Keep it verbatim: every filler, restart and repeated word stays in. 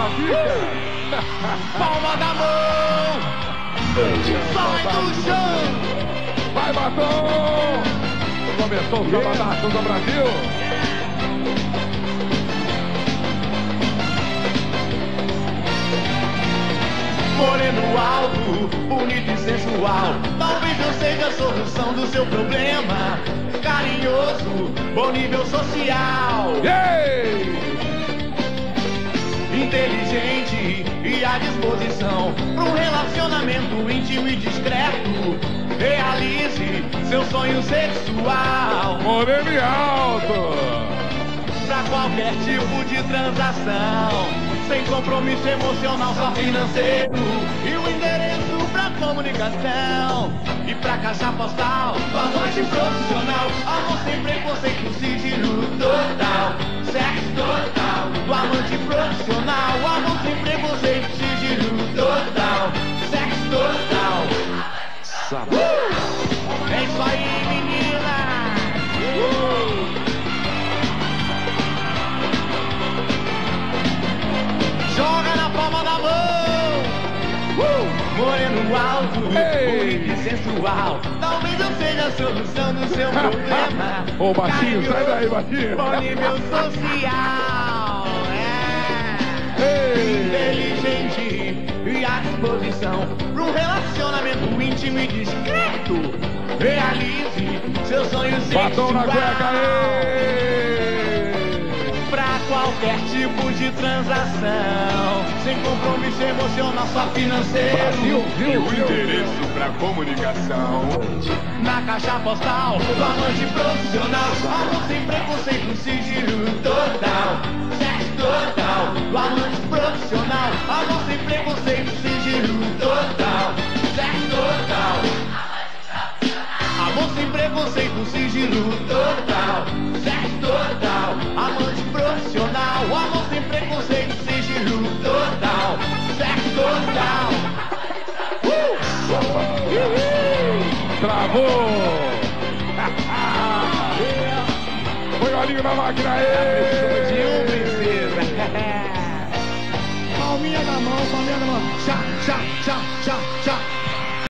fica. Palma da mão. Sai do chão. Vai, Batom. Começou o Samba da Ação do Brasil. Moreno alto, bonito e sensual. Talvez eu seja a solução do seu problema. Carinhoso, bom nível social. Yeah! Inteligente e à disposição para um relacionamento íntimo e discreto. Realize seu sonho sexual. Moreno e alto. Pra qualquer tipo de transação, sem compromisso emocional, só financeiro. E o endereço pra comunicação e pra caixa postal. Amante profissional, amor sem preconceito, sigilo total. Sexo total, do amante profissional. Amor sem preconceito, sigilo total. Sexo total. Uh! É isso aí, menina. Uh! Joga na palma da mão. Uh! Moreno alto, bonito e sensual. Talvez eu seja a solução do seu problema. Ô, baixinho, sai daí, baixinho. Bom nível social. É. Inteligente e à disposição para um relacionamento íntimo e discreto. Realize seu sonho sexual. Batom na cueca aí. Pra qualquer tipo de transação, sem compromisso emocional, só financeiro. Brasil, e o endereço pra comunicação na caixa postal do amante profissional. Amor sem preconceito, sigilo total. Sexo total do amante profissional. Amor sem preconceito, sigilo total. Sexo total. Amor sem preconceito, sigilo total. Sexo total. Amante profissional. Amor sem preconceito, sigilo total. Sexo total. Uh! Travou. Põe o olhinho na máquina aí. Palminha da mão, palminha da mão. Tchá, tchá, tchá, tchá, tchá.